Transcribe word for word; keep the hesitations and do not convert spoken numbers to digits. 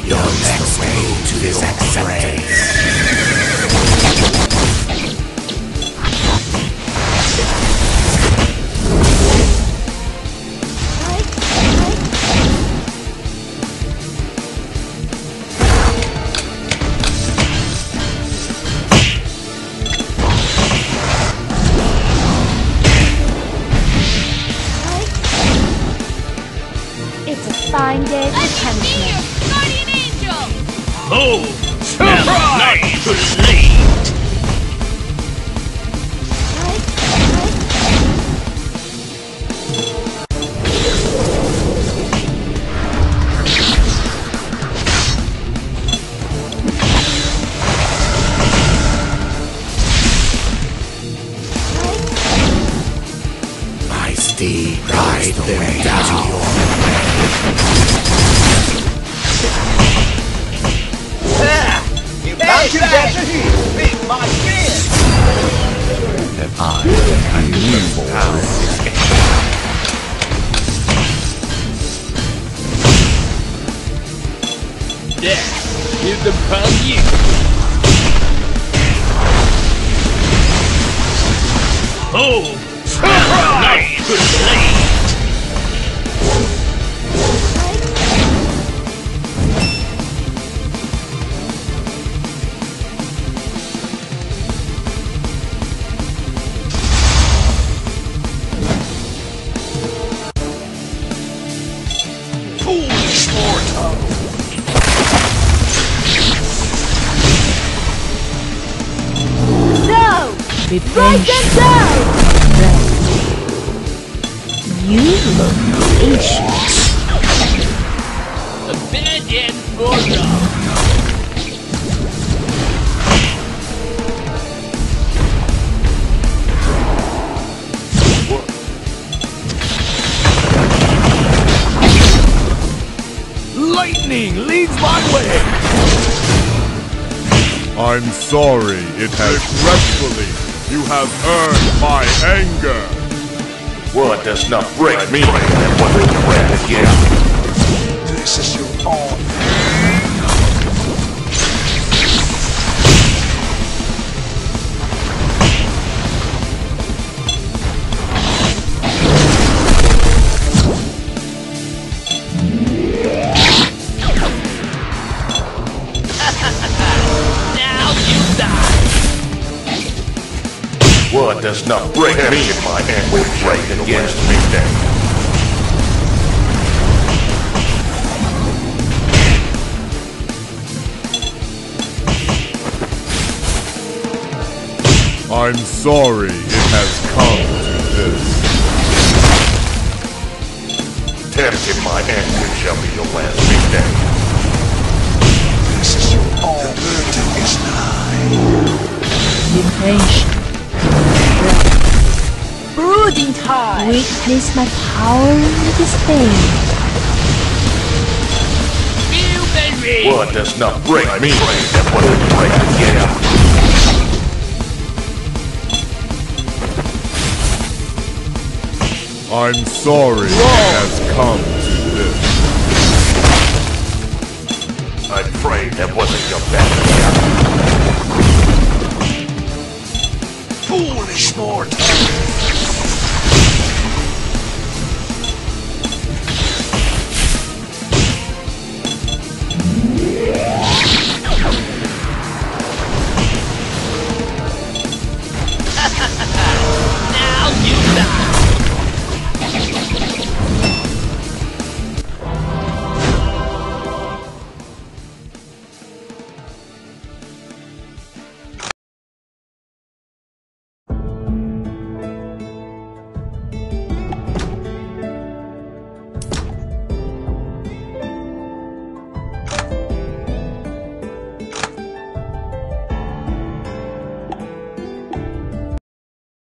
Your next way to this acceptance. It's a fine day for punishment. Guardian Angel! Oh! Surprise! Too late! My steed rides the way down to your You can't get to here! Meet my friend! that I am new power. Yeah! Here's the pound you! Oh! Surprise! Too late! Foolish mortal! No! Be Write them patient. down! You look patient. Abandon Bordeaux! Lightning leads my way! I'm sorry, it has regretfully. You have earned my anger. What does not break me and what will break again? This is your own. Now you die! What does not break me and my end will break against me then? I'm sorry it has come to this. Tempted my end which shall be your last big day. This is your own. The verdict is nigh. Be patient. Brooding time! Witness my power and disdain. Feel very! What does not break me and what will break again? I'm sorry it has come to this. I'm afraid that wasn't your best shot. Foolish mortal!